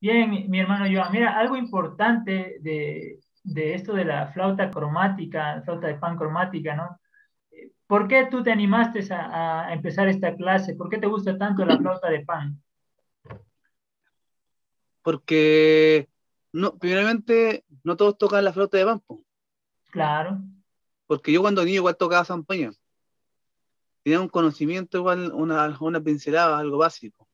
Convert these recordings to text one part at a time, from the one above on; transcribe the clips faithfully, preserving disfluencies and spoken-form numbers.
Bien, mi, mi hermano Joan, mira, algo importante de, de esto de la flauta cromática, flauta de pan cromática, ¿no? ¿Por qué tú te animaste a, a empezar esta clase? ¿Por qué te gusta tanto la flauta de pan? Porque, no, primeramente, no todos tocan la flauta de Pampo, Claro, porque yo cuando niño igual tocaba zampoña, tenía un conocimiento igual, una, una pincelada, algo básico,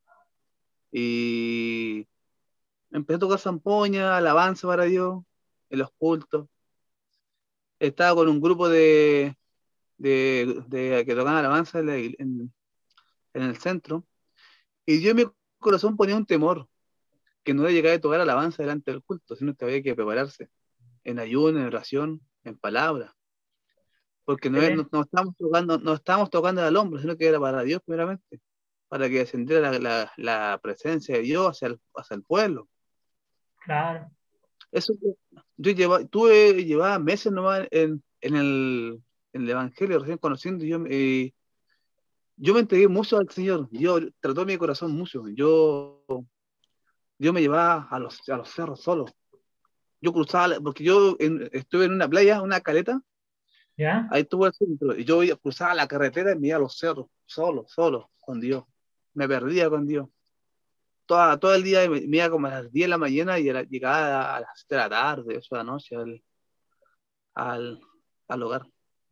y empecé a tocar zampoña, alabanza para Dios, en los cultos, estaba con un grupo de, de, de que tocaban alabanza en, la igle- en- en el centro, y yo en mi corazón ponía un temor, que no era llegar a tocar alabanza delante del culto, sino que había que prepararse, en ayuno, en oración, en palabra, porque no, es- no, excelente. no estamos tocando, no estamos tocando al hombre, sino que era para Dios primeramente, para que descendiera la, la- la presencia de Dios hacia el, hacia el pueblo. Claro. Eso que- yo llevaba, tuve, llevaba meses nomás en, en el, en el Evangelio, recién conociendo, y yo, eh, yo me entregué mucho al Señor, Dios trató mi corazón mucho, yo, yo me llevaba a los, a los cerros solo. Yo cruzaba, la- porque yo en- estuve en una playa, una caleta, ¿Ya? ahí estuve el centro, y yo iba- cruzaba la carretera y me iba a los cerros, solo, solo, con Dios. Me perdía con Dios. Toda, todo el día me, me iba como a las diez de la mañana y era, llegaba a las siete de la tarde, eso de la noche, al, al, al hogar.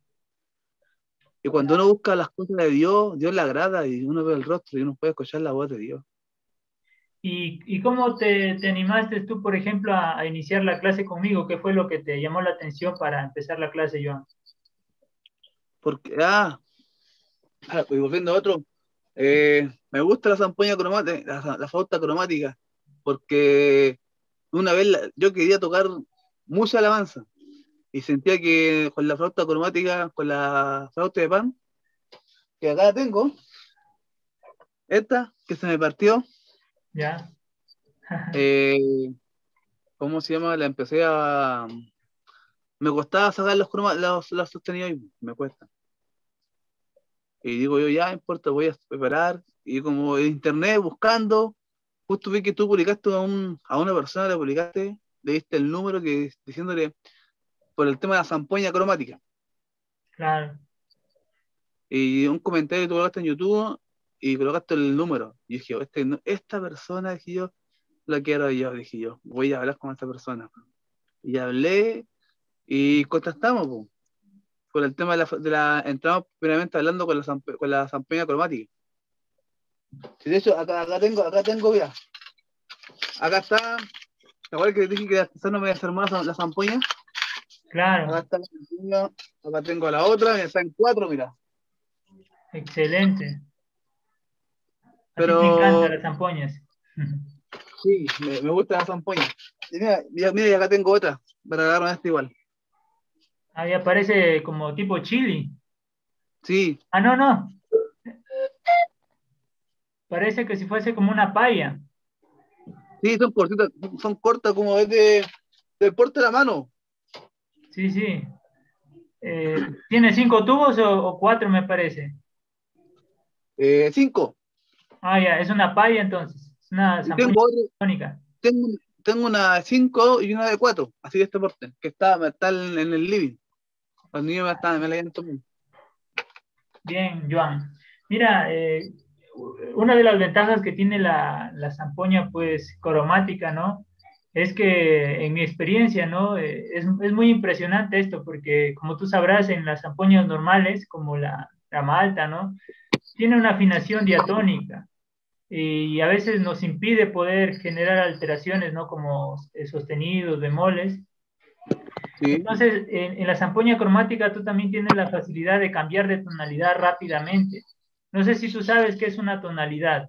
Y cuando uno busca las cosas de Dios, Dios le agrada y uno ve el rostro y uno puede escuchar la voz de Dios. ¿Y, y cómo te, te animaste tú, por ejemplo, a, a iniciar la clase conmigo? ¿Qué fue lo que te llamó la atención para empezar la clase, Joan? Porque, ah, ah, y volviendo a otro, eh, me gusta la zampoña cromática, la, la flauta cromática, porque una vez la- yo quería tocar mucha alabanza y sentía que con la flauta cromática, con la flauta de pan, que acá tengo, esta que se me partió, ¿Ya? eh, ¿cómo se llama? La empecé a... Me costaba sacar los, croma- los, los sostenidos y me cuesta. Y digo yo, ya, no importa, voy a preparar. Y como en internet buscando, justo vi que tú publicaste a, un, a una persona, le publicaste, le diste el número que diciéndole por el tema de la zampoña cromática. Claro. Y un comentario que tú colocaste en YouTube y colocaste el número. Y dije, yo, este, no- esta persona, dije yo, la quiero yo, dije yo, voy a hablar con esta persona. Y hablé y contactamos, po, por el tema de la, de la entramos primeramente hablando con la, zamp- con la zampoña cromática. Sí, de hecho, acá, acá tengo, acá tengo, mira, acá está, ¿te acuerdas que te dije que la artesano me desarmó la, la zampoña? Acá Claro. está la zampoña, acá tengo la otra, mira, está en cuatro, mira. Excelente. A ti te encantan Pero las zampoñas. sí, me, me gusta la zampoña. Y mira, mira, mira, y acá tengo otra, para agarrar esta igual. Ahí aparece como tipo chili. Sí, Ah, no, no. Parece que si fuese como una paya. sí, son cortitas, son cortas como es de, del porte de la mano. Sí, sí. Eh, ¿tiene cinco tubos o, o cuatro, me parece? Eh, cinco. Ah, ya, es una paya entonces. Es una Y zampoña tengo otro, tónica. tengo, tengo una de cinco y una de cuatro, así de este porte, que está, está en, en el living. Los niños me, están, me la llevan tomando. Bien, Joan. Mira, eh, una de las ventajas que tiene la, la zampoña, pues, cromática, ¿no? Es que en mi experiencia, ¿no? Eh, es, es muy impresionante esto, porque como tú sabrás, en las zampoñas normales, como la, la malta, ¿no? Tiene una afinación diatónica y a veces nos impide poder generar alteraciones, ¿no? Como eh, sostenidos, bemoles. Sí. Entonces, en, en la zampoña cromática tú también tienes la facilidad de cambiar de tonalidad rápidamente. No sé si tú sabes qué es una tonalidad.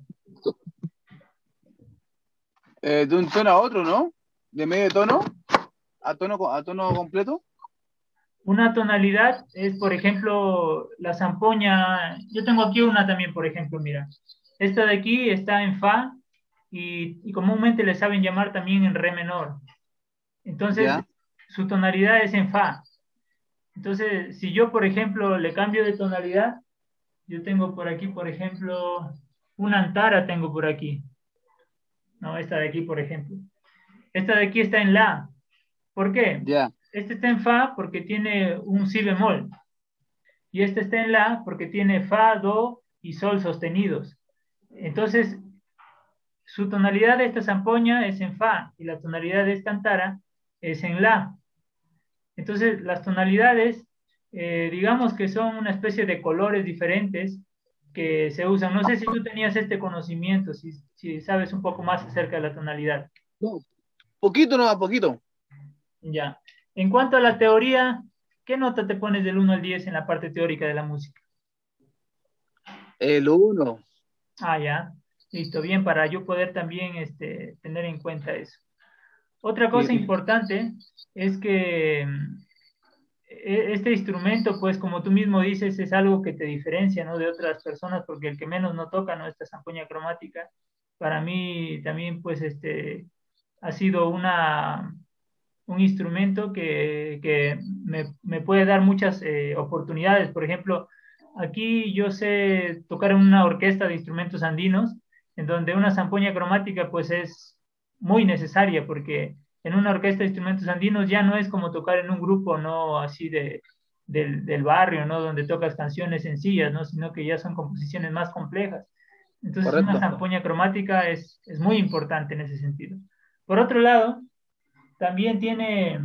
Eh, de un tono a otro, ¿no? De medio tono a tono, co- a tono completo. Una tonalidad es, por ejemplo, la zampoña. Yo tengo aquí una también, por ejemplo, mira. Esta de aquí está en fa y, y comúnmente le saben llamar también en re menor. Entonces, Ya. su tonalidad es en fa. Entonces, si yo, por ejemplo, le cambio de tonalidad, yo tengo por aquí, por ejemplo, una antara tengo por aquí. ¿no? Esta de aquí, por ejemplo. Esta de aquí está en la. ¿Por qué? Ya. Este está en fa porque tiene un si bemol. Y este está en la porque tiene fa, do y sol sostenidos. Entonces, su tonalidad de esta zampoña es en fa y la tonalidad de esta antara es en la. Entonces, las tonalidades, eh, digamos que son una especie de colores diferentes que se usan. No sé si tú tenías este conocimiento, si, si sabes un poco más acerca de la tonalidad. No, poquito nomás, poquito. Ya. En cuanto a la teoría, ¿qué nota te pones del uno al diez en la parte teórica de la música? El uno. Ah, ya. Listo, bien, para yo poder también este, tener en cuenta eso. Otra Sí, cosa importante es que mm, e- este instrumento, pues como tú mismo dices, es algo que te diferencia, ¿no? De otras personas, porque el que menos no toca, ¿no? Esta zampoña cromática, para mí también, pues, este, ha sido una, un instrumento que, que me, me puede dar muchas eh, oportunidades. Por ejemplo, aquí yo sé tocar en una orquesta de instrumentos andinos, en donde una zampoña cromática pues es muy necesaria, porque en una orquesta de instrumentos andinos ya no es como tocar en un grupo, no así de, del, del barrio, ¿no? Donde tocas canciones sencillas, ¿no? Sino que ya son composiciones más complejas. Entonces, una correcto. zampoña cromática es, es muy importante en ese sentido. Por otro lado, también tiene,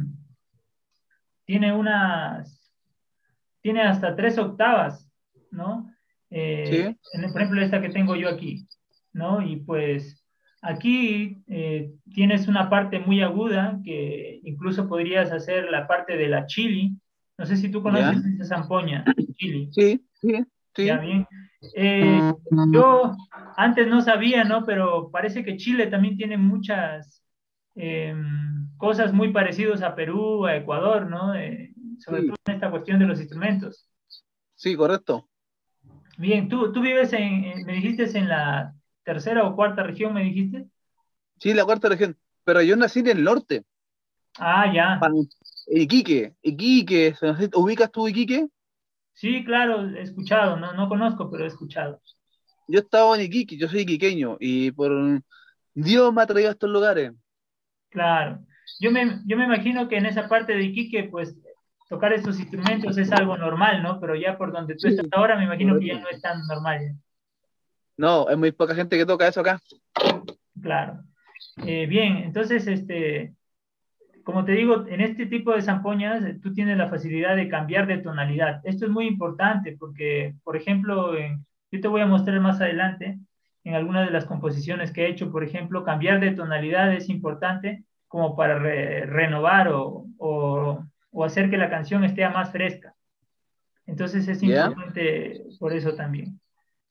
tiene unas, tiene hasta tres octavas, ¿no? Eh, Sí, en- por ejemplo, esta que tengo yo aquí, ¿no? Y pues aquí eh, tienes una parte muy aguda que incluso podrías hacer la parte de la chili. No sé si tú ya. conoces esa zampoña, chili. Sí, sí, Ya sí. bien. Eh, yo antes no sabía, ¿no? Pero parece que Chile también tiene muchas eh, cosas muy parecidas a Perú, a Ecuador, ¿no? Eh, sobre todo Sí, en esta cuestión de los instrumentos. sí, correcto. Bien, tú, tú vives en, en- me dijiste, en la tercera o cuarta región, me dijiste. Sí, la cuarta región. Pero yo nací en el norte, Ah, ya. pa- Iquique. Iquique, no sé, ¿ubicas tú Iquique? Sí, claro, he escuchado, no, no conozco, pero he escuchado. Yo estaba en Iquique, yo soy iquiqueño, y por Dios me ha traído a estos lugares. Claro. Yo me, yo me imagino que en esa parte de Iquique, pues, tocar estos instrumentos es algo normal, ¿no? Pero ya por donde tú estás Sí, ahora, me imagino que ya correcto. no es tan normal. ¿Ya? No, es muy poca gente que toca eso acá. Claro. Eh, bien, entonces, este, como te digo, en este tipo de zampoñas, eh, tú tienes la facilidad de cambiar de tonalidad. Esto es muy importante porque, por ejemplo, en- yo te voy a mostrar más adelante, en algunas de las composiciones que he hecho, por ejemplo, cambiar de tonalidad es importante como para re- renovar o, o- o hacer que la canción esté más fresca. Entonces es ¿Ya? importante por eso también.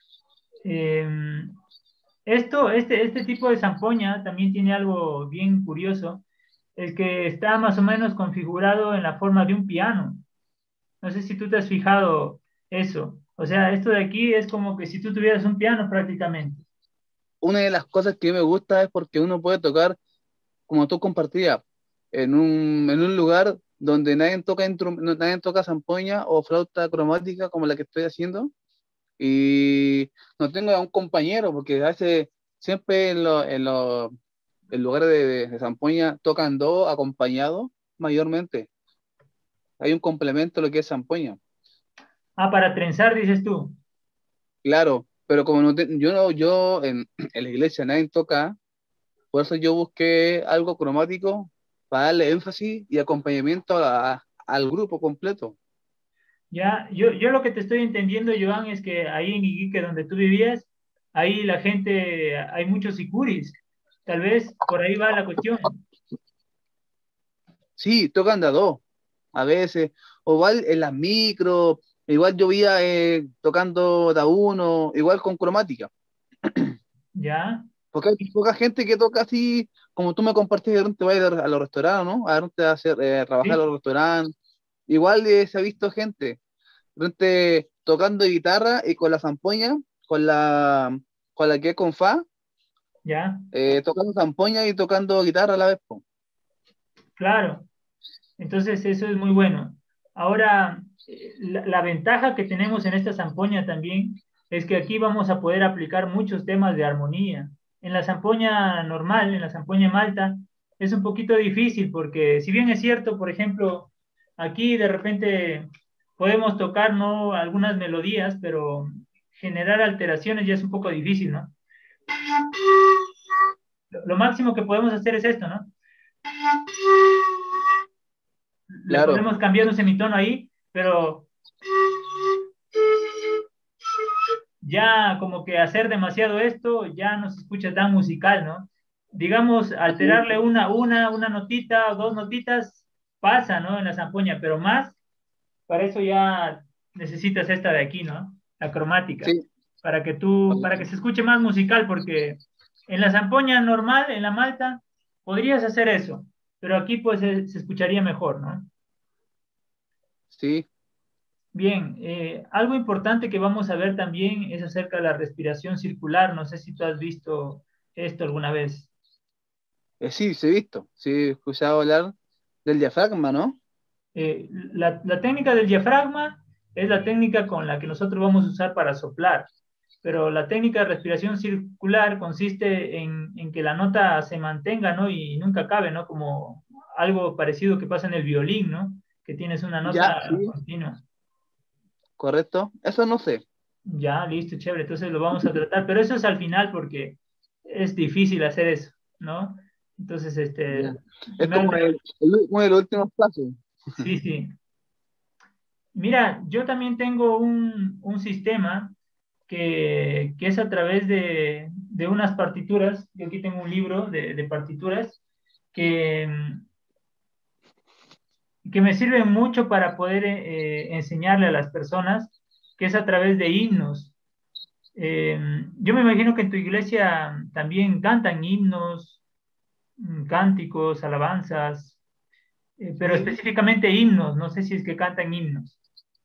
Eh, esto, este, este tipo de zampoña también tiene algo bien curioso, el que está más o menos configurado en la forma de un piano. No sé si tú te has fijado eso. O sea, esto de aquí es como que si tú tuvieras un piano prácticamente. Una de las cosas que me gusta es porque uno puede tocar, como tú compartías, en un, en un lugar donde nadie toca, instru- no- nadie toca zampoña o flauta cromática como la que estoy haciendo, y no tengo a un compañero, porque a veces siempre en, lo- en, lo- en lugares de, de, de zampoña tocan dos acompañados mayormente. Hay un complemento a lo que es zampoña. Ah, para trenzar, dices tú. Claro, pero como no te- yo no, yo en, en la iglesia nadie toca, por eso yo busqué algo cromático para darle énfasis y acompañamiento a- a- al grupo completo. Ya, yo, yo lo que te estoy entendiendo, Joan, es que ahí en Iquique, donde tú vivías, ahí la gente, hay muchos sicuris. Tal vez por ahí va la cuestión. Sí, tocan de a dos, a veces, o igual en las micros, igual yo veía eh, tocando de a uno, igual con cromática, Ya, porque hay poca gente que toca así, como tú me compartís, de repente va a ir a los restaurantes, ¿no? A repente a hacer, eh, a trabajar a sí, los restaurantes, igual eh, se ha visto gente, de repente tocando guitarra y con la zampoña, con la, con la que es con fa, ya, eh, tocando zampoña y tocando guitarra a la vez, po. claro. Entonces, eso es muy bueno. Ahora, eh, la, la ventaja que tenemos en esta zampoña también es que aquí vamos a poder aplicar muchos temas de armonía. en la zampoña normal, en la zampoña malta, es un poquito difícil porque si bien es cierto, por ejemplo, aquí de repente podemos tocar, ¿no? Algunas melodías, pero generar alteraciones ya es un poco difícil, ¿no? Lo, lo máximo que podemos hacer es esto, ¿no? Le Claro, podemos cambiar un semitono ahí, pero ya como que hacer demasiado esto ya no se escucha tan musical, ¿no? Digamos, así alterarle una, una, una notita o dos notitas pasa, ¿no? En la zampoña, pero más, para eso ya necesitas esta de aquí, ¿no? La cromática, sí, para que tú, para que correcto. se escuche más musical, porque en la zampoña normal, en la malta, podrías hacer eso, pero aquí pues se, se escucharía mejor, ¿no? Sí. Bien, eh, algo importante que vamos a ver también es acerca de la respiración circular. No sé si tú has visto esto alguna vez. Eh, sí, sí he visto, sí he escuchado hablar del diafragma, ¿no? Eh, la, la técnica del diafragma es la técnica con la que nosotros vamos a usar para soplar, pero la técnica de respiración circular consiste en, en que la nota se mantenga, ¿no? Y nunca acabe, ¿no? Como algo parecido que pasa en el violín, ¿no? Que tienes una Ya, nota sí, continua. correcto. Eso no sé. Ya, listo, chévere. Entonces lo vamos a tratar, pero eso es al final porque es difícil hacer eso, ¿no? Entonces, este, Ya. Es primero, como te- el, el- uno de los últimos pasos. sí, sí. Mira, yo también tengo un, un sistema que, que es a través de, de unas partituras. Yo aquí tengo un libro de, de partituras que, que me sirven mucho para poder eh, enseñarle a las personas, que es a través de himnos. Eh, yo me imagino que en tu iglesia también cantan himnos, mm, cánticos, alabanzas, eh, pero Sí. específicamente himnos, no sé si es que cantan himnos.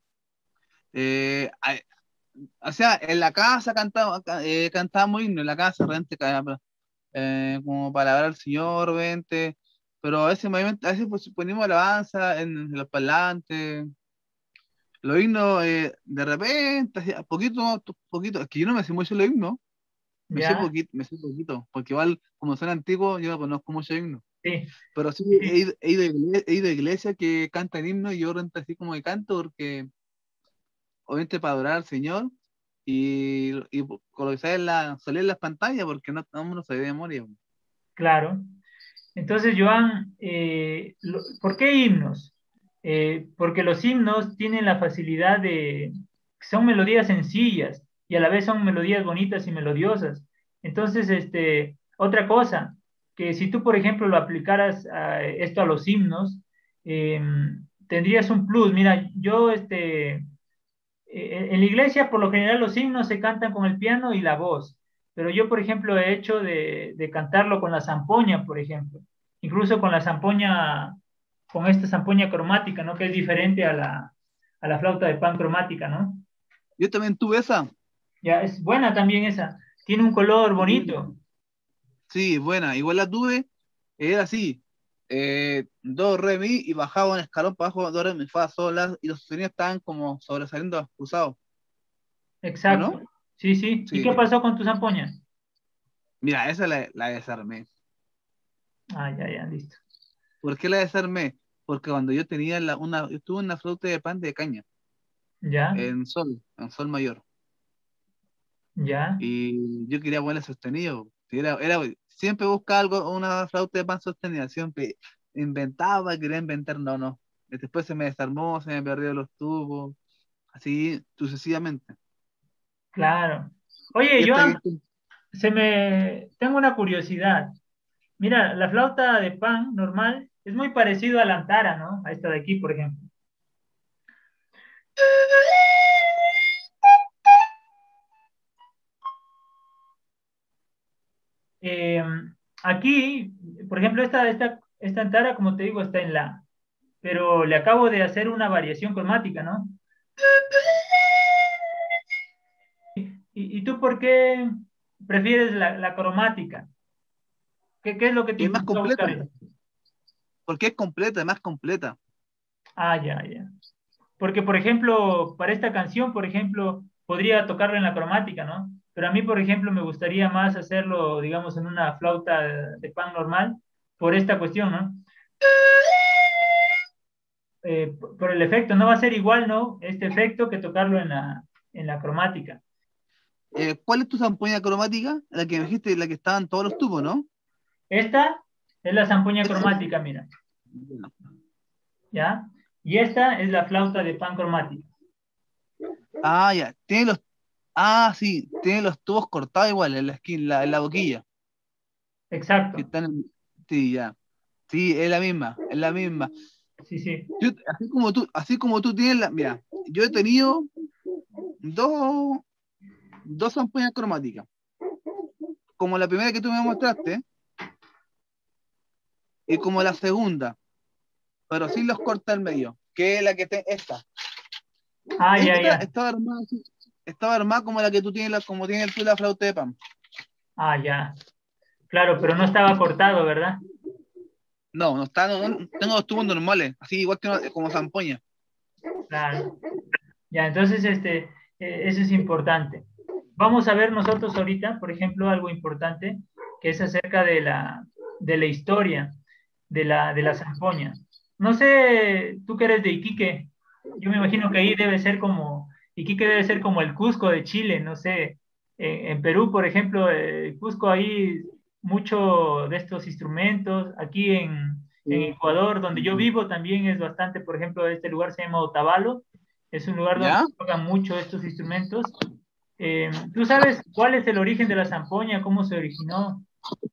Eh, ay, o sea, en la casa cantaba, ca- eh, cantábamos himno, en la casa realmente ca- eh, como palabra al Señor, vente, pero a veces, movimiento- a veces pues, ponemos alabanza en, en los parlantes, los himnos eh, de repente, así, a poquito, to- poquito, es que yo no me sé mucho los himnos, me sé ¿Ya? poquito, me sé poquito, porque igual como son antiguos, yo no conozco mucho himnos. Sí, Pero sí sí, he sí, ido, he ido a igle- he ido a iglesias que cantan himnos y yo realmente así como que canto porque obviamente para adorar al Señor y, y colocar en la, salir en las pantallas porque no, no me lo sabía de memoria. claro. Entonces, Joan, eh, lo- ¿por qué himnos? Eh, porque los himnos tienen la facilidad de, son melodías sencillas y a la vez son melodías bonitas y melodiosas. Entonces, este, otra cosa, que si tú, por ejemplo, lo aplicaras a esto a los himnos, eh, tendrías un plus. Mira, yo, este, eh, en la iglesia, por lo general, los himnos se cantan con el piano y la voz, pero yo, por ejemplo, he hecho de, de cantarlo con la zampoña, por ejemplo, incluso con la zampoña, con esta zampoña cromática, ¿no? Que es diferente a la, a la flauta de pan cromática, ¿no? Yo también tuve esa. Ya es buena también esa, tiene un color Sí, bonito. sí, buena. Igual la tuve, era así. Eh, do, re, mi, y bajaba un escalón para abajo, do, re, mi, fa, sol, la, y los sonidos estaban como sobresaliendo, cruzados, ¿o Exacto. no? Sí, sí. ¿Y qué Sí. pasó con tu zampoña? Mira, esa la, la desarmé. Ah, ya, ya, listo. ¿Por qué la desarmé? Porque cuando yo tenía la, una, yo tuve una flauta de pan de caña, Ya, en sol, en sol mayor. ya, Y yo quería ponerle sostenido. Era, era, siempre buscaba algo, una flauta de pan sostenida, siempre inventaba, quería inventar, no, no. Y después se me desarmó, se me perdió los tubos, así sucesivamente. claro. Y Oye, hasta Joan, que, se me, tengo una curiosidad. Mira, la flauta de pan normal es muy parecido a la antara, ¿no? A esta de aquí, por ejemplo. Eh, aquí, por ejemplo, esta, esta, esta antara, como te digo, está en la, pero le acabo de hacer una variación cromática, ¿no? ¿Y, y tú por qué prefieres la, la cromática? ¿Qué, qué es lo que te es más impulsó a buscar completa, eso? porque es completa, es más completa. Ah, ya, ya. Porque, por ejemplo, para esta canción, por ejemplo, podría tocarlo en la cromática, ¿no? Pero a mí, por ejemplo, me gustaría más hacerlo, digamos, en una flauta de, de pan normal, por esta cuestión, ¿no? Eh, por por el efecto, no va a ser igual, ¿no? Este efecto que tocarlo en la, en la cromática. Eh, ¿cuál es tu zampoña cromática? La que me dijiste, la que estaban todos los tubos, ¿no? Esta es la zampoña Esa es- cromática, mira, ¿ya? Y esta es la flauta de pan cromática. Ah, ya. Tiene los. Ah, sí, tiene los tubos cortados igual en la esquina, en la, en la boquilla. Que Exacto. están en- Sí, ya. Sí, es la misma, es la misma. Sí, sí. Yo, así como tú, así como tú tienes la. Mira, yo he tenido dos, dos zampoñas cromáticas. Como la primera que tú me mostraste, y como la segunda, pero sin los corta al medio, que es la que te, esta. Ah, ya, Esta ya. estaba armada así, estaba armada como la que tú tienes, la, como tienes tú la flauta de pan. Ah, ya. Claro, pero no estaba cortado, ¿verdad? No, no está, no, no- tengo los tubos normales, así igual que una- como zampoña. Claro. Ya, entonces, este, eh, eso es importante. Vamos a ver nosotros ahorita, por ejemplo, algo importante, que es acerca de la, de la historia de la, de la zampoña. No sé, tú que eres de Iquique, yo me imagino que ahí debe ser como, Iquique debe ser como el Cusco de Chile, no sé. En, en Perú, por ejemplo, eh, Cusco, ahí mucho de estos instrumentos. Aquí en, en Sí. Ecuador, donde yo vivo, también es bastante, por ejemplo, este lugar se llama Otavalo, es un lugar donde ¿Ya? se tocan mucho estos instrumentos. Eh, ¿tú sabes cuál es el origen de la zampoña? ¿Cómo se originó?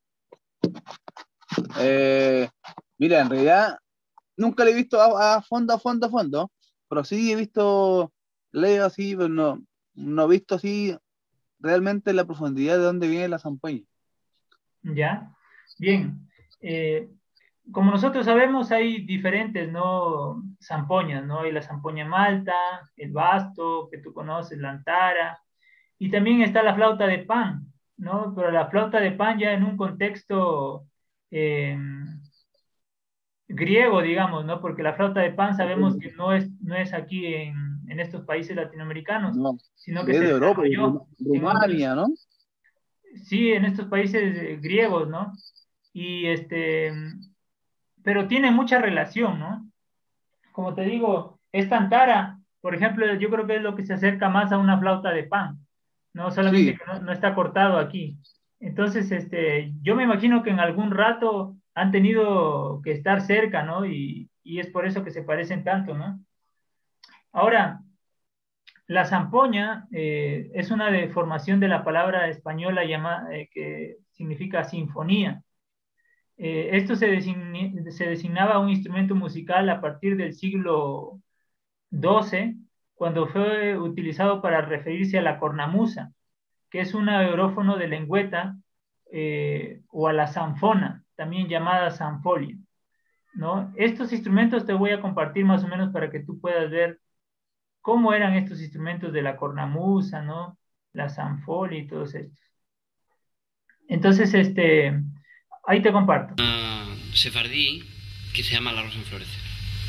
Eh, Mira, en realidad nunca lo he visto a, a fondo, a fondo, a fondo, pero sí he visto, leo así, pero no, no he visto así realmente la profundidad de dónde viene la zampoña. ¿Ya? Bien. Eh, como nosotros sabemos, hay diferentes, ¿no? Zampoñas, ¿no? Hay la zampoña malta, el basto, que tú conoces, la antara, y también está la flauta de pan, ¿no? Pero la flauta de pan ya en un contexto eh, griego, digamos, ¿no? Porque la flauta de pan sabemos que no es, no es aquí en, en estos países latinoamericanos, No, sino que es se de Europa, de desarrolló Rum- en otros, Rumania, ¿no? sí, en estos países eh, griegos, ¿no? Y este, pero tiene mucha relación, ¿no? Como te digo, esta antara, por ejemplo, yo creo que es lo que se acerca más a una flauta de pan, ¿no? Solamente Sí, que no, no está cortado aquí. Entonces, este, yo me imagino que en algún rato han tenido que estar cerca, ¿no? Y, y es por eso que se parecen tanto, ¿no? Ahora, la zampoña eh, es una deformación de la palabra española llamada, eh, que significa sinfonía. Eh, esto se, designi- se designaba un instrumento musical a partir del siglo doce, cuando fue utilizado para referirse a la cornamusa, que es un aerófono de lengüeta, eh, o a la zanfona, también llamada zanfolia, ¿no? Estos instrumentos te voy a compartir más o menos para que tú puedas ver cómo eran estos instrumentos de la cornamusa, ¿no? La zanfolia y todos estos. Entonces, este, ahí te comparto. Sefardí que se llama La Rosa en Florecer.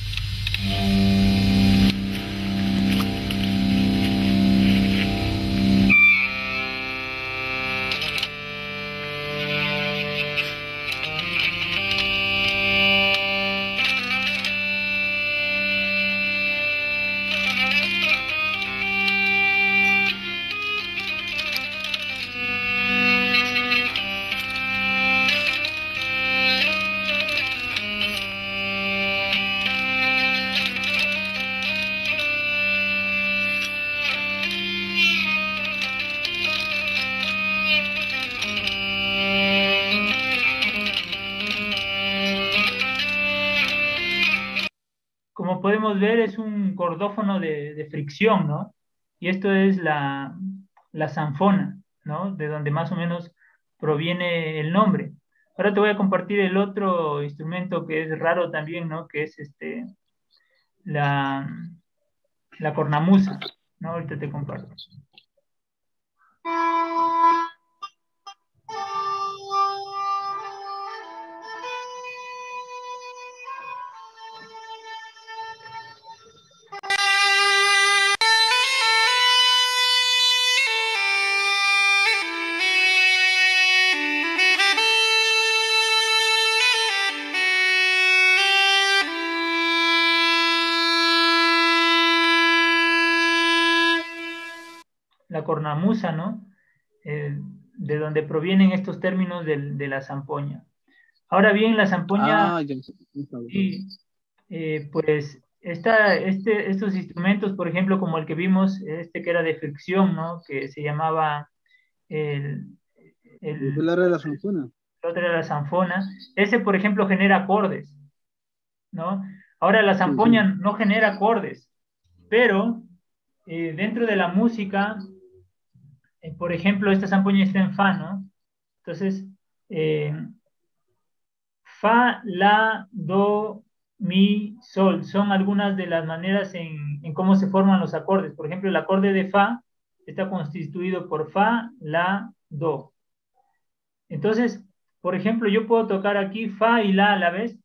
Como podemos ver, es un cordófono de, de fricción, ¿no? Y esto es la, la zanfona, ¿no? De donde más o menos proviene el nombre. Ahora te voy a compartir el otro instrumento que es raro también, ¿no? Que es este, la, la cornamusa, ¿no? Ahorita te comparto. la cornamusa, ¿no? Eh, de donde provienen estos términos del- de, la zampoña. Ahora bien, la zampoña, Ah, ya, no sabía. sí, eh, pues esta, este, estos instrumentos, por ejemplo, como el que vimos, este que era de fricción, ¿no? Que se llamaba el, ¿Y el, tú la de la zanfona? el otro era la zanfona. Ese, por ejemplo, genera acordes, ¿no? Ahora la Sí, zampoña no genera acordes, pero eh, dentro de la música, eh, por ejemplo, esta zampoña está en fa, ¿no? Entonces, eh, fa, la, do, mi, sol son algunas de las maneras en, en cómo se forman los acordes. Por ejemplo, el acorde de fa está constituido por fa, la, do. Entonces, por ejemplo, yo puedo tocar aquí fa y la a la vez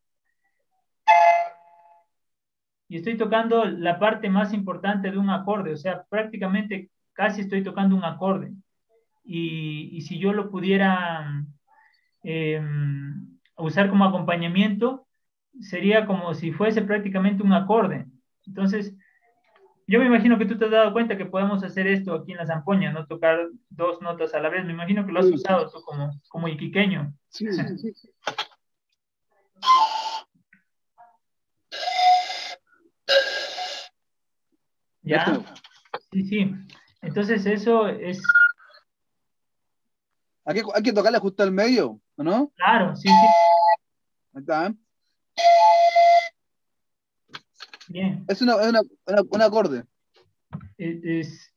y estoy tocando la parte más importante de un acorde, o sea, prácticamente casi estoy tocando un acorde. Y, y si yo lo pudiera eh, usar como acompañamiento, sería como si fuese prácticamente un acorde. Entonces, yo me imagino que tú te has dado cuenta que podemos hacer esto aquí en la zampoña, no tocar dos notas a la vez. Me imagino que lo has sí, usado tú como, como iquiqueño. sí. ¿Ya? Déjame. Sí, sí. Entonces eso es, Hay que, hay que tocarle justo al medio, ¿o no? claro, sí, sí, Ahí está, ¿eh? bien. Es una, es una, una- un acorde. Es, es-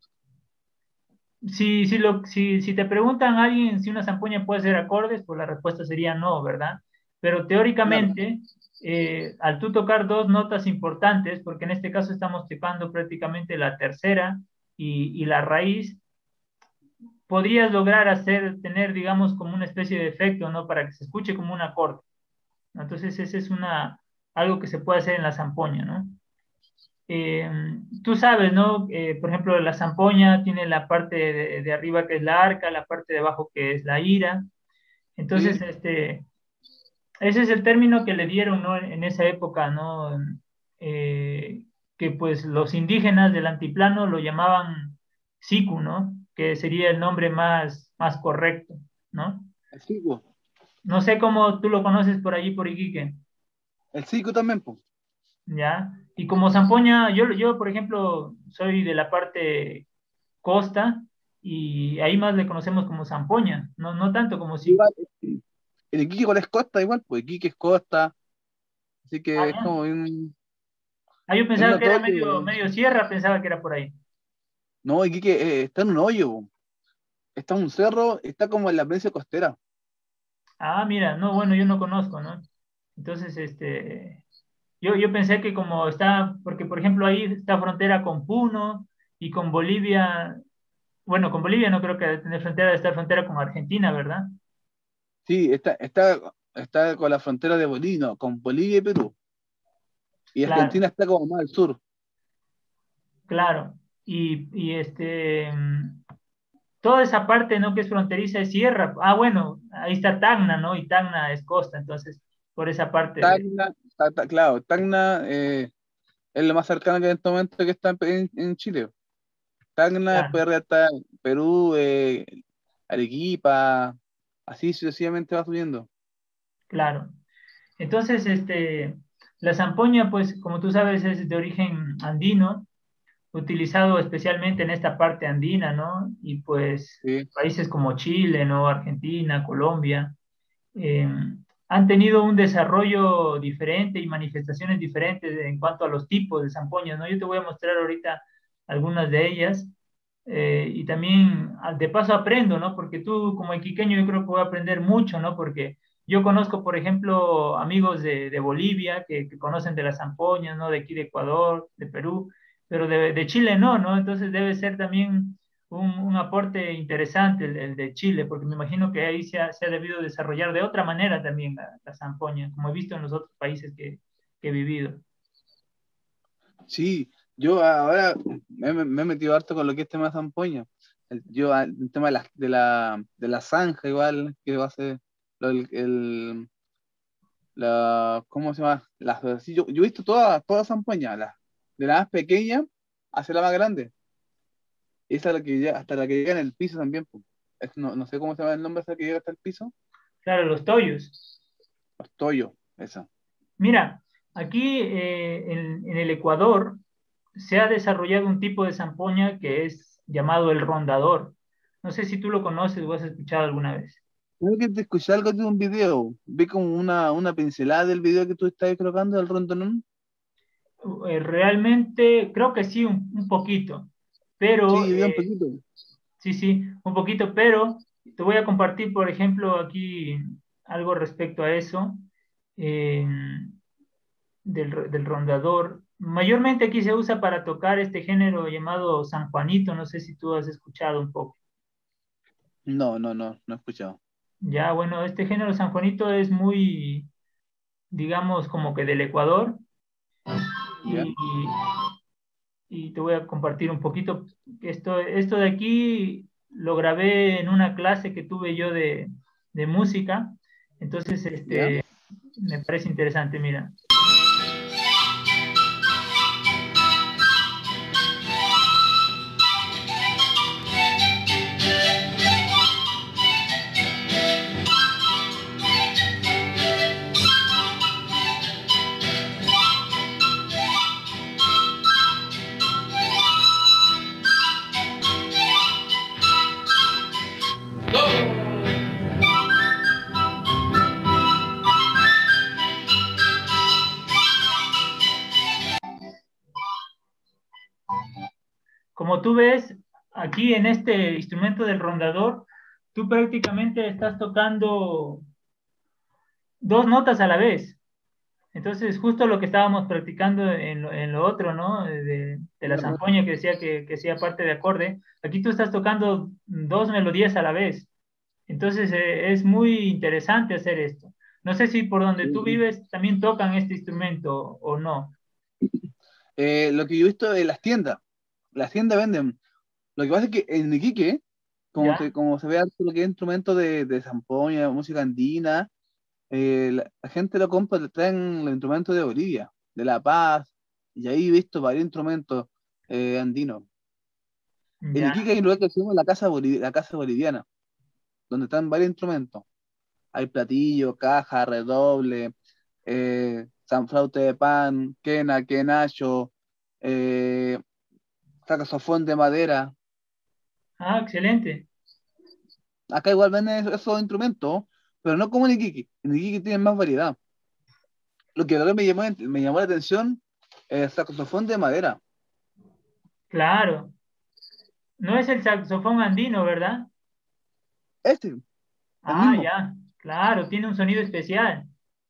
si, si, lo, si, si te preguntan a alguien si una zampoña puede ser acordes, pues la respuesta sería no, ¿verdad? Pero Claro. teóricamente, eh, al tú tocar dos notas importantes, porque en este caso estamos tocando prácticamente la tercera y, y la raíz, podrías lograr hacer, tener, digamos, como una especie de efecto, ¿no? Para que se escuche como un acorde, ¿no? Entonces, ese es una, algo que se puede hacer en la zampoña, ¿no? Eh, tú sabes, ¿no? Eh, por ejemplo, la zampoña tiene la parte de, de arriba que es la arca, la parte de abajo que es la ira. Entonces, Sí. este, ese es el término que le dieron, ¿no? En esa época, ¿no? Eh, que pues los indígenas del antiplano lo llamaban siku, ¿no? Que sería el nombre más, más correcto, ¿no? El cico. No sé cómo tú lo conoces por allí, por Iquique. El cico también, pues. ¿Ya? Y como zampoña, yo, yo, por ejemplo, soy de la parte costa y ahí más le conocemos como zampoña, no, no tanto como si... Igual, el Iquique igual es costa, igual, pues Iquique es costa, así Ah, que es ya. como un, Ah, yo es pensaba que era notorio. medio, medio sierra, pensaba que era por ahí. No, Iquique eh, está en un hoyo, po. Está en un cerro, está como en la planicie costera. Ah, mira, no, bueno, yo no conozco, ¿no? Entonces, este, yo, yo pensé que como está, porque por ejemplo ahí está frontera con Puno y con Bolivia, bueno, con Bolivia no creo que tener frontera, está frontera con Argentina, ¿verdad? Sí, está, está, está con la frontera de Bolivia, con Bolivia y Perú. Y Claro, Argentina está como más al sur. claro. Y, y este, mm, toda esa parte, ¿no? Que es fronteriza es sierra. Ah, bueno, ahí está Tacna, ¿no? Y Tacna es costa, entonces, por esa parte de... Tacna, ta- ta- claro, Tacna eh, es lo más cercano que en este momento que está en, en Chile. Tacna, Claro, después arriba está Perú, eh, Arequipa, así sucesivamente va subiendo. claro. Entonces, este, la zampoña, pues, como tú sabes, es de origen andino, utilizado especialmente en esta parte andina, ¿no? Y pues Sí, países como Chile, ¿no? Argentina, Colombia, eh, han tenido un desarrollo diferente y manifestaciones diferentes en cuanto a los tipos de zampoñas, ¿no? Yo te voy a mostrar ahorita algunas de ellas eh, y también ah, de paso aprendo, ¿no? Porque tú como iquiqueño yo creo que voy a aprender mucho, ¿no? Porque yo conozco, por ejemplo, amigos de, de Bolivia que, que, conocen de las zampoñas, ¿no? De aquí de Ecuador, de Perú, pero de, de Chile no, ¿no? Entonces debe ser también un, un aporte interesante el, el, de Chile, porque me imagino que ahí se ha, se ha debido desarrollar de otra manera también la, la zampoña, como he visto en los otros países que, que he vivido. sí, yo ahora me, me- me he metido harto con lo que es tema de zampoña. El, yo, ah, el tema de la, de la, de la zanja, igual, que va a ser lo- el, el- la, ¿cómo se llama? Las, sí, yo, yo he visto todas toda zampoña, la, de la más pequeña hacia la más grande. Esa es la que llega, hasta la que llega en el piso también, po. Es- no, no sé cómo se llama el nombre esa que llega hasta el piso. Claro, los toyos. Los toyo, esa. Mira, aquí eh, en, en el Ecuador se ha desarrollado un tipo de zampoña que es llamado el rondador. No sé si tú lo conoces o has escuchado alguna vez. Creo que te escuché algo de un video. Vi como una, una pincelada del video que tú estás colocando del rondonón. Eh, realmente creo que sí, un, un poquito, pero Sí, vi un eh, poquito. sí, sí, un poquito, pero te voy a compartir, por ejemplo, aquí algo respecto a eso, eh, del, del rondador. Mayormente aquí se usa para tocar este género llamado San Juanito, no sé si tú has escuchado un poco. No, no, no, no he escuchado. Ya, bueno, este género San Juanito es muy, digamos, como que del Ecuador ¿Ya? y, y te voy a compartir un poquito. Esto, esto de aquí lo grabé en una clase que tuve yo de, de música, entonces ¿Ya? este, me parece interesante, mira. Como tú ves, aquí en este instrumento del rondador, tú prácticamente estás tocando dos notas a la vez. Entonces, justo lo que estábamos practicando en lo, en lo otro, ¿no? De, de la Claro. zampoña que decía que, que hacía parte de acorde, aquí tú estás tocando dos melodías a la vez. Entonces, eh, es muy interesante hacer esto. No sé si por donde tú Sí. vives también tocan este instrumento o no. Eh, lo que yo he visto en las tiendas, las tiendas venden. Lo que pasa es que en Iquique, como ¿Ya? se, como se ve harto lo que es instrumento de, de zampoña, música andina, eh, la, la gente lo compra, le traen los instrumentos de Bolivia, de La Paz, y ahí he visto varios instrumentos eh, andinos. En ¿Ya? Iquique hay un lugar que se llama la Casa, Boliv- la Casa Boliviana, donde están varios instrumentos. Hay platillo, caja, redoble, eh, sanflauta de pan, quena, quenacho, eh, saxofón de madera. Ah, excelente. Acá igual venden esos, esos instrumentos, pero no como en Iquique. En Iquique tienen más variedad. Lo que ahora me llamó, me llamó la atención es el saxofón de madera. Claro. No es el saxofón andino, ¿verdad? Este, el Ah, mismo. ya. Claro, tiene un sonido especial.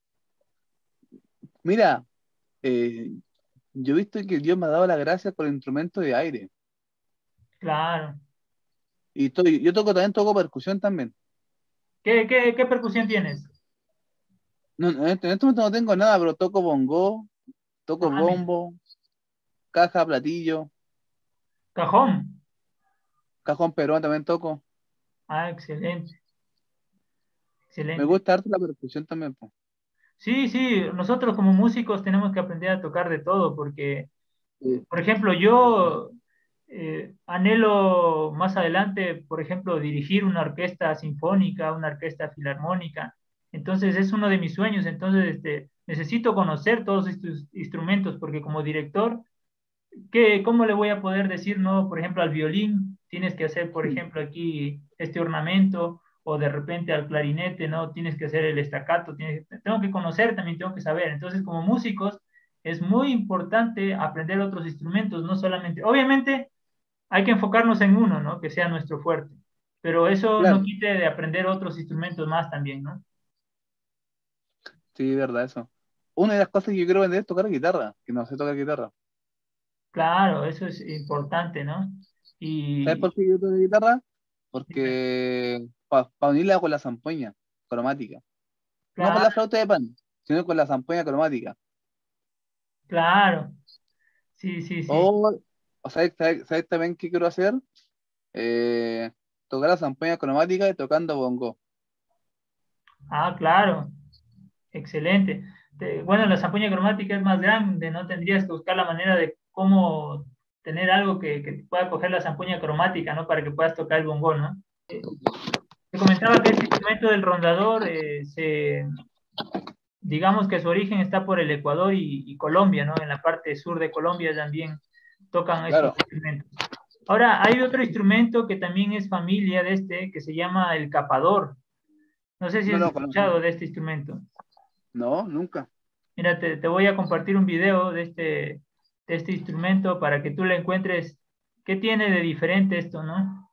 Mira, eh, yo he visto que Dios me ha dado la gracia con el instrumento de aire. Claro. Y estoy, yo toco también, toco percusión también. ¿Qué, qué, qué percusión tienes? No, en este, en este momento no tengo nada, pero toco bongo, toco Ah, mira. bombo, caja, platillo, Cajón. cajón peruano también toco. Ah, excelente, Me excelente. gusta harto la percusión también, po. Sí, sí, nosotros como músicos tenemos que aprender a tocar de todo, porque, Sí. por ejemplo, yo eh, anhelo más adelante, por ejemplo, dirigir una orquesta sinfónica, una orquesta filarmónica. Entonces es uno de mis sueños. Entonces, este, necesito conocer todos estos instrumentos, porque como director, ¿qué, cómo le voy a poder decir no, por ejemplo, al violín? Tienes que hacer, por ejemplo, aquí este ornamento, o de repente al clarinete, ¿no? Tienes que hacer el estacato, tienes, tengo que conocer, también tengo que saber. Entonces, como músicos, es muy importante aprender otros instrumentos, no solamente, obviamente, hay que enfocarnos en uno, ¿no? Que sea nuestro fuerte, pero eso no Claro, quite de aprender otros instrumentos más también, ¿no? sí, verdad, eso. Una de las cosas que yo quiero vender es tocar guitarra, que no sé tocar guitarra. Claro, eso es importante, ¿no? ¿Sabes por Y qué yo toco guitarra? Porque para unirla con la zampoña cromática. No con claro, la flauta de pan, sino con la zampoña cromática. claro, sí, sí, sí. O, o ¿sabes, sabes- sabes también qué quiero hacer? Eh, tocar la zampoña cromática y tocando bongo. Ah, claro, excelente. Te- bueno, la zampoña cromática es más grande, ¿no? Tendrías que buscar la manera de cómo tener algo que, que pueda coger la zampoña cromática, ¿no? Para que puedas tocar el bongo, ¿no? Eh, te comentaba que este instrumento del rondador, eh, se, digamos que su origen está por el Ecuador y, y Colombia, ¿no? En la parte sur de Colombia también tocan estos Claro. instrumentos. Ahora, hay otro instrumento que también es familia de este, que se llama el capador. No sé si No has lo conozco. escuchado de este instrumento. No, nunca. Mira, te, te voy a compartir un video de este, de este instrumento para que tú le encuentres qué tiene de diferente esto, ¿no?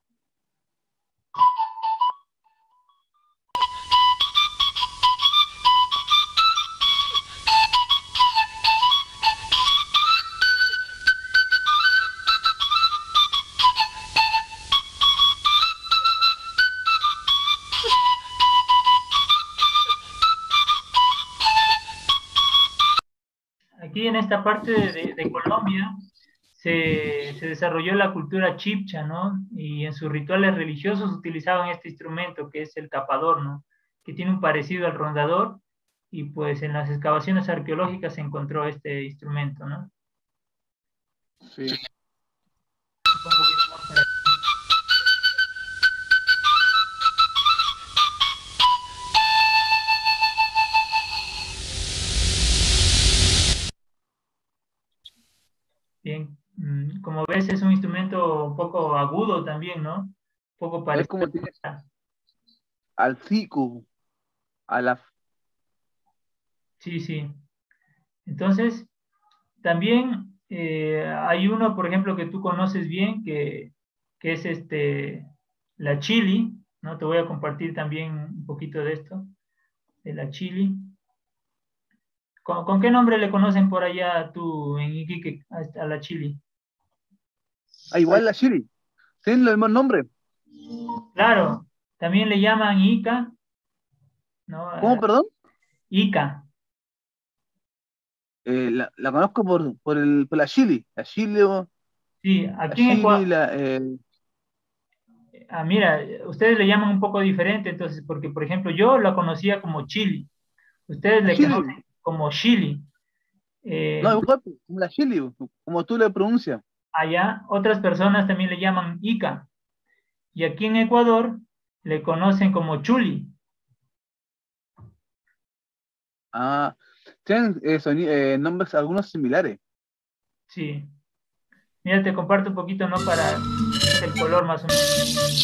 Aquí en esta parte de, de Colombia se, se desarrolló la cultura chipcha, ¿no? Y en sus rituales religiosos utilizaban este instrumento que es el capador, ¿no? Que tiene un parecido al rondador y pues en las excavaciones arqueológicas se encontró este instrumento, ¿no? Sí. Un poquito más para- Bien, mm, como ves es un instrumento un poco agudo también, ¿no? Un poco Es parecido como tiene a... al cico, a la... Sí, sí. Entonces, también eh, hay uno, por ejemplo, que tú conoces bien, que, que es este, la chili, ¿no? Te voy a compartir también un poquito de esto, de la chili. ¿Con, con qué nombre le conocen por allá tú en Iquique a, esta- a la chili? Ah, igual la Chile. Tienen el mismo nombre. Claro, también le llaman Ica, ¿no? ¿Cómo, Eh, perdón? Ica. Eh, la, la conozco por, por, el, por la Chile. La Chile, o- Sí, la aquí en Chile, Ecuador, la... eh, ah, mira, ustedes le llaman un poco diferente, entonces, porque por ejemplo yo la conocía como chili, ustedes la le Chile. conocen como chili. No, Eh, igual, como la Chile, como tú le pronuncias. Allá otras personas también le llaman Ica y aquí en Ecuador le conocen como Chuli. Ah, tienen eh, soni- eh, nombres algunos similares. Sí. Mira, te comparto un poquito, ¿no? Para el color más o menos.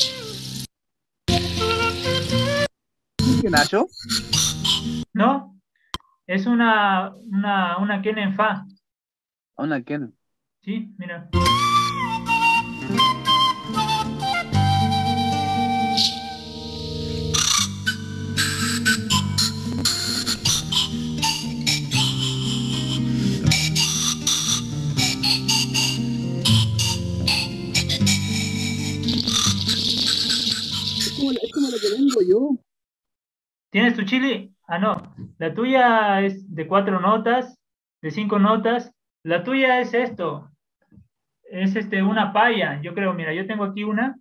¿Qué Nacho? ¿No? Es una, una, una quena en fa. A una Ken. Sí, mira. Es como, la- es como lo que vengo yo. ¿Tienes tu chili? Ah, no. La tuya es de cuatro notas, de cinco notas. La tuya es esto. Es este, una paya. Yo creo, mira, yo tengo aquí una.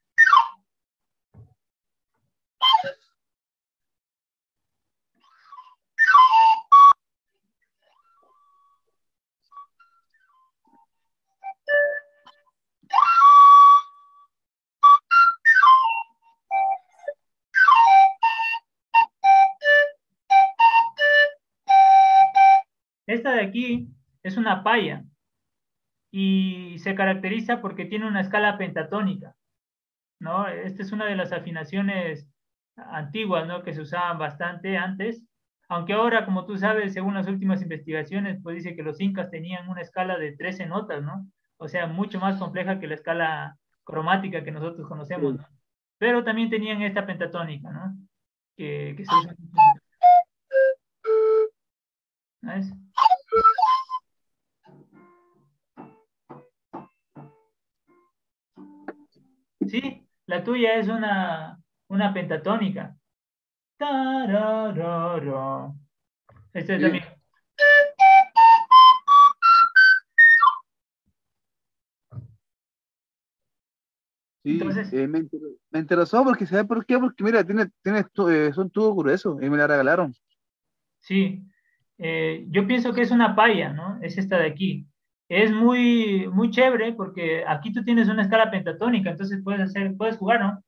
Esta de aquí es una paya y se caracteriza porque tiene una escala pentatónica, ¿no? Esta es una de las afinaciones antiguas, ¿no? Que se usaban bastante antes, aunque ahora, como tú sabes, según las últimas investigaciones, pues dice que los incas tenían una escala de trece notas, ¿no? O sea, mucho más compleja que la escala cromática que nosotros conocemos, Sí. ¿no? Pero también tenían esta pentatónica, ¿no? Que, que se usa. ¿Ves? Sí, la tuya es una, una pentatónica. Tararara. Este Sí, también. sí, Entonces, eh, me, inter- me interesó porque, ¿sabes por qué? Porque mira, tiene, tiene, tu- eh, son tubos gruesos y me la regalaron. sí, eh, yo pienso que es una paya, ¿no? Es esta de aquí. es muy, muy chévere porque aquí tú tienes una escala pentatónica, entonces puedes hacer, puedes jugar, ¿no?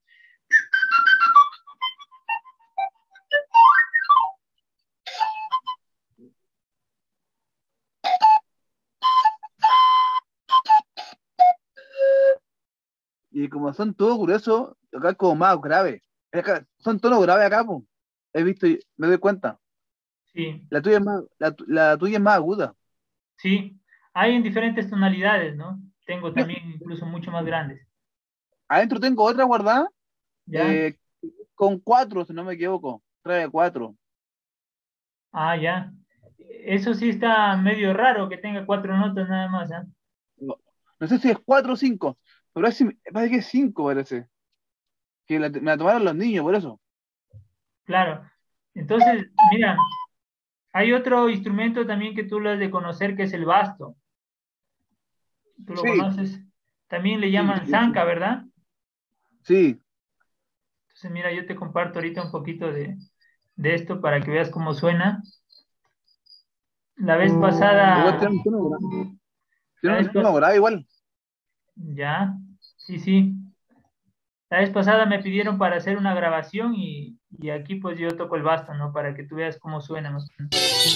Y como son todos curiosos, acá es como más grave. Acá, son tonos graves acá, po. He visto y me doy cuenta. Sí, La tuya es más, la, tu- la tuya es más aguda. sí. Hay en diferentes tonalidades, ¿no? Tengo Yo, también incluso mucho más grandes. adentro tengo otra guardada, ¿Ya? eh, con cuatro, si no me equivoco. Trae cuatro. Ah, ya. Eso sí está medio raro que tenga cuatro notas nada más, ¿ah? No, no sé si es cuatro o cinco, pero es, parece que es cinco, parece. Que la- me la tomaron los niños, por eso. Claro. Entonces, mira, hay otro instrumento también que tú lo has de conocer que es el basto. ¿Tú lo Sí, conoces? También le sí, llaman sí, zanca, sí. ¿verdad? Sí. Entonces, mira, yo te comparto ahorita un poquito de, de esto para que veas cómo suena. La vez Igual pasada, tiene un tono grave. la Tiene vez un tono pas- grave igual. ya, sí, sí. La vez pasada me pidieron para hacer una grabación y, y aquí pues yo toco el basto, ¿no? Para que tú veas cómo suena más o menos.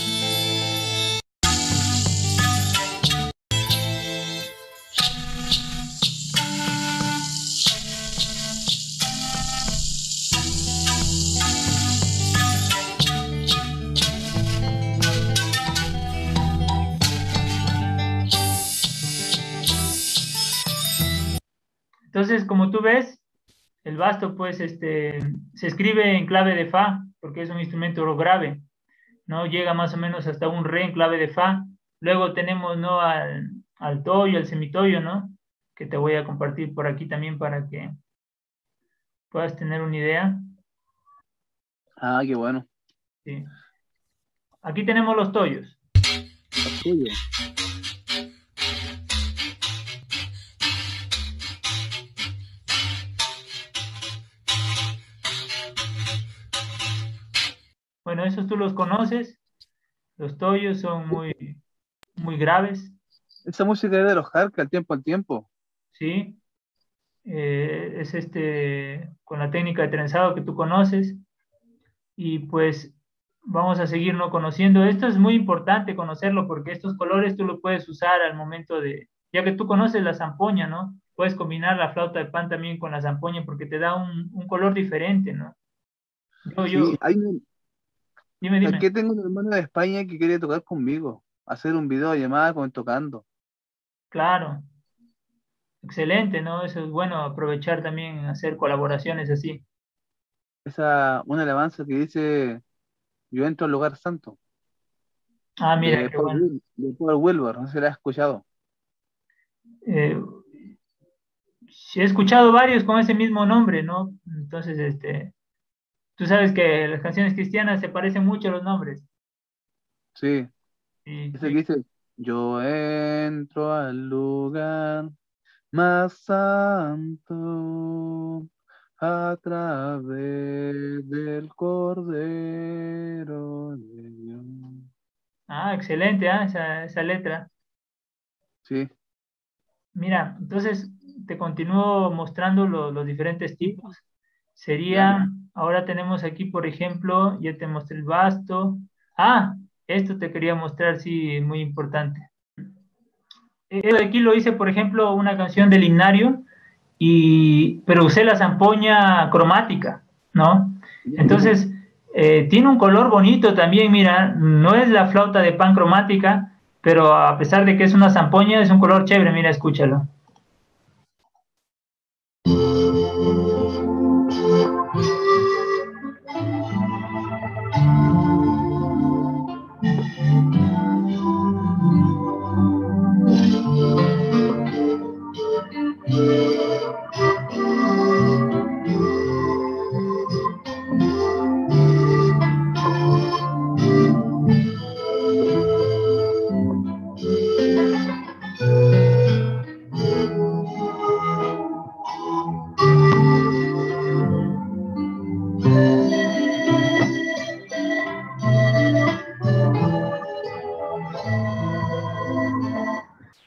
Entonces, como tú ves, el basto pues este, se escribe en clave de fa, porque es un instrumento grave, ¿no? Llega más o menos hasta un re en clave de fa. Luego tenemos, ¿no? Al, al toyo, al semitoyo, ¿no? Que te voy a compartir por aquí también para que puedas tener una idea. Ah, qué bueno. Sí. Aquí tenemos los toyos. Los tuyos. Bueno, esos tú los conoces. Los toyos son muy, muy graves, Esa música es de los Jarca, al tiempo al tiempo. ¿sí? Eh, es este, con la técnica de trenzado que tú conoces. Y pues vamos a seguirnos conociendo. Esto es muy importante conocerlo porque estos colores tú los puedes usar al momento de, ya que tú conoces la zampoña, ¿no? Puedes combinar la flauta de pan también con la zampoña porque te da un, un color diferente, ¿no? Yo, Sí, yo, hay un, dime, dime. aquí tengo un hermano de España que quiere tocar conmigo, hacer un video llamada con tocando. Claro, excelente, ¿no? Eso es bueno aprovechar también hacer colaboraciones así. Esa, una alabanza que dice Yo entro al lugar santo, Ah, mira, de qué Paul, bueno. Wil- de Paul Wilbur, no sé si la has escuchado. Eh, sí he escuchado varios con ese mismo nombre, ¿no? Entonces, este, tú sabes que las canciones cristianas se parecen mucho a los nombres. Sí, Sí, ese que sí. dice Yo entro al lugar más santo a través del Cordero de Dios. Ah, excelente, ah, esa, esa letra. Sí, Mira, entonces te continúo mostrando lo- los diferentes sí, tipos. ya. Sería, ahora tenemos aquí, por ejemplo, ya te mostré el basto. Ah, esto te quería mostrar, sí, muy importante. Esto de aquí lo hice, por ejemplo, una canción del himnario, y, pero usé la zampoña cromática, ¿no? Entonces, eh, tiene un color bonito también, mira, no es la flauta de pan cromática, pero a pesar de que es una zampoña, es un color chévere, mira, escúchalo.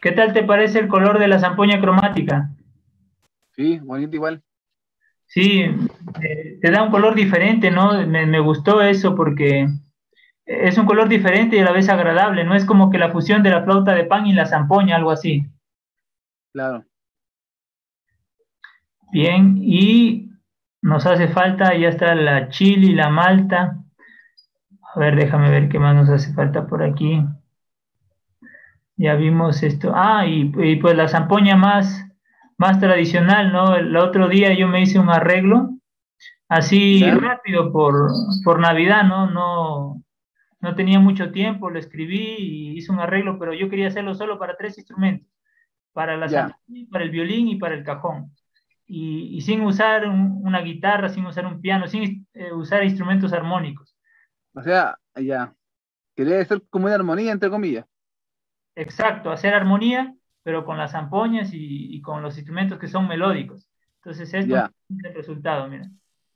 ¿Qué tal te parece el color de la zampoña cromática? Sí, bonito igual. Sí, eh, te da un color diferente, ¿no? Me, me gustó eso porque es un color diferente y a la vez agradable, no es como que la fusión de la flauta de pan y la zampoña, algo así. Claro. Bien, y nos hace falta, ya está la chili, la malta. A ver, déjame ver qué más nos hace falta por aquí. Ya vimos esto. Ah, y, y pues la zampoña más, más tradicional, ¿no? El otro día yo me hice un arreglo así ¿Ya? rápido por, por Navidad, ¿no? No, no tenía mucho tiempo, lo escribí y hice un arreglo, pero yo quería hacerlo solo para tres instrumentos, para la Ya. zampoña, para el violín y para el cajón. Y, y sin usar un- una guitarra, sin usar un piano, sin eh, usar instrumentos armónicos. O sea, ya. Quería ser como una armonía, entre comillas. Exacto, hacer armonía, pero con las zampoñas y, y con los instrumentos que son melódicos. Entonces esto Ya. es el resultado, mira.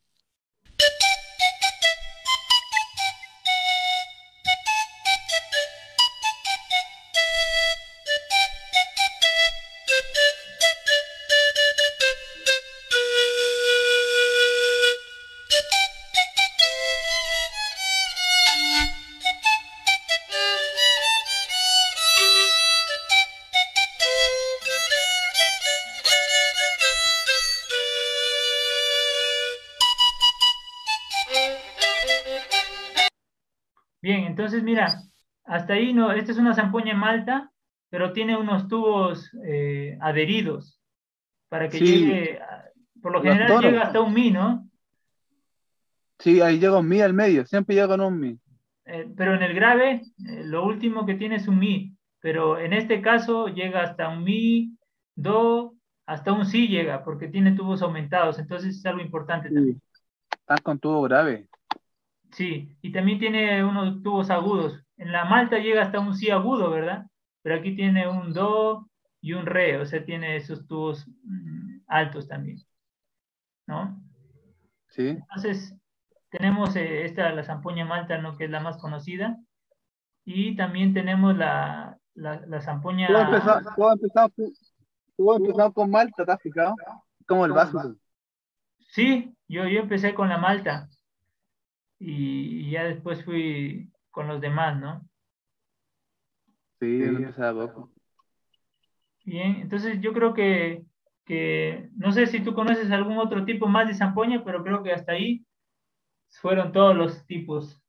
Bien, entonces mira, hasta ahí no, esta es una zampoña en malta, pero tiene unos tubos eh, adheridos para que Sí, llegue, a- por lo los general tonos. llega hasta un mi, ¿no? Sí, ahí llega un mi al medio. Siempre llega con un mi. Eh, pero en el grave, eh, lo último que tiene es un mi, pero en este caso llega hasta un mi, do, hasta un si llega, porque tiene tubos aumentados, entonces es algo importante también. Sí. Están con tubo grave. Sí, y también tiene unos tubos agudos. En la malta llega hasta un si agudo, ¿verdad? Pero aquí tiene un do y un re, o sea, tiene esos tubos mm, altos también, ¿no? Sí. Entonces, tenemos eh, esta, la zampoña malta, ¿no? Que es la más conocida, y también tenemos la, la, la Todos zampoña, empezamos, todos empezamos, con- todos empezamos con Malta, ¿te has fijado? Como el básico. sí, yo, yo empecé con la malta y, y ya después fui con los demás, ¿no? Sí, no empezaba poco. Bien, entonces yo creo que, que, no sé si tú conoces algún otro tipo más de zampoña, pero creo que hasta ahí fueron todos los tipos.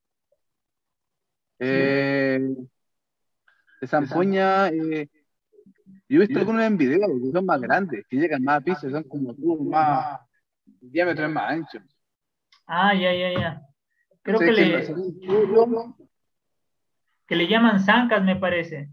Sí, Eh, de zampoña, eh, yo he visto algunos en video que son más grandes, que llegan más a piso, son como tubos más, el diámetro es más ancho. ah, ya, ya, ya. Creo que Sé que no, le, según yo, que le llaman zancas, me parece.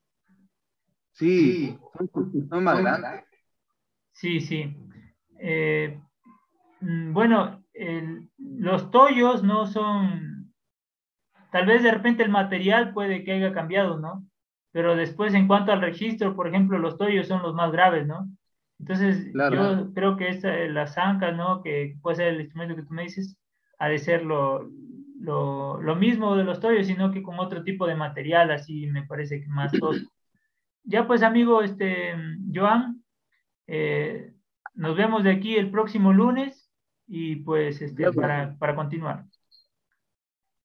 sí, son, son más grandes. Sí, sí. Eh, mm, bueno, el- los tollos no son, tal vez de repente el material puede que haya cambiado, ¿no? Pero después en cuanto al registro, por ejemplo, los tollos son los más graves, ¿no? Entonces, Claro. yo creo que esta, las zancas, ¿no? Que puede ser el instrumento que tú me dices, ha de ser lo, lo, lo mismo de los tollos, sino que con otro tipo de material, así me parece que más tosco. Ya pues, amigo, este, Joan, eh, nos vemos de aquí el próximo lunes y pues, este, Ya, pues. para, para continuar.